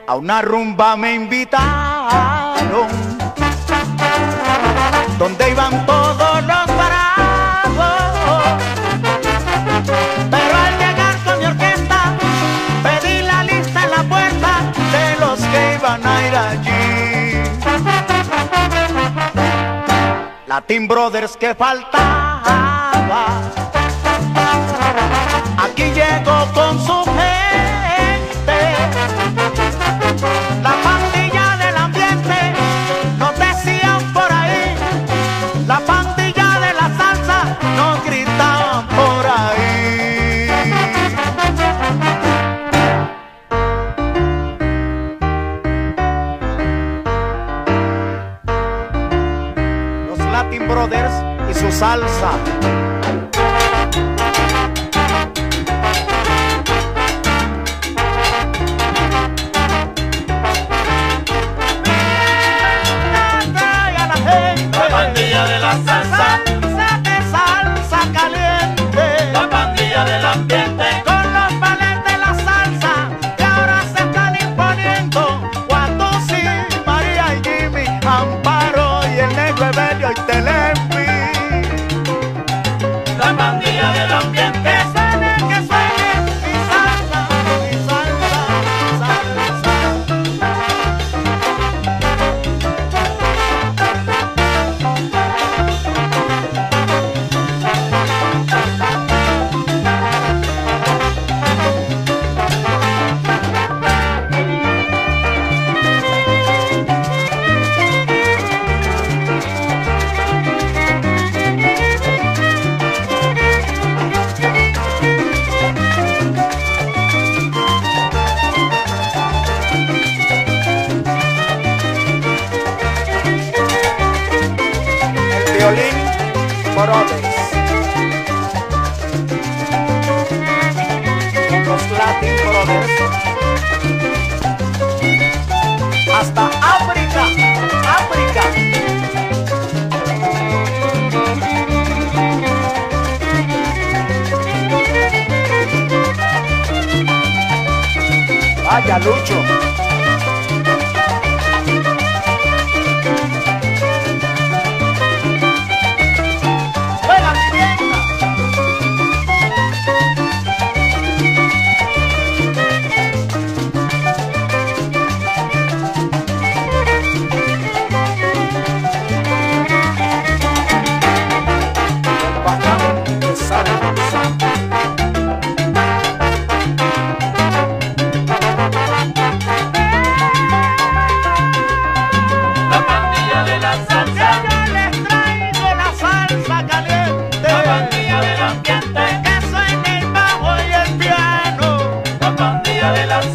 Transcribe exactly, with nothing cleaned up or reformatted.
A una rumba me invitaron, donde iban todos los bravos. Pero al llegar con mi orquesta, pedí la lista en la puerta de los que iban a ir allí. Latin Brothers que faltaba, aquí llegó con su gente. La pandilla del ambiente, nos decían por ahí. La pandilla de la salsa, nos gritaban por ahí. Los Latin Brothers y su salsa. La pandilla de la salsa, de salsa caliente. la pandilla del ambiente, Con los bailes de la salsa que ahora se están imponiendo. Guatusi, María y Jimmy, Amparo y el negro Evelio y Telefi. la pandilla del ambiente, Que suene, que suene mi salsa, mi salsa, mi salsa. Violín Brothers, los Latin Brothers, hasta África, África. Vaya Lucho. la pandilla de la salsa, Yo les traigo la salsa caliente. la pandilla del ambiente, Que suene el bajo y el piano. la pandilla de la salsa.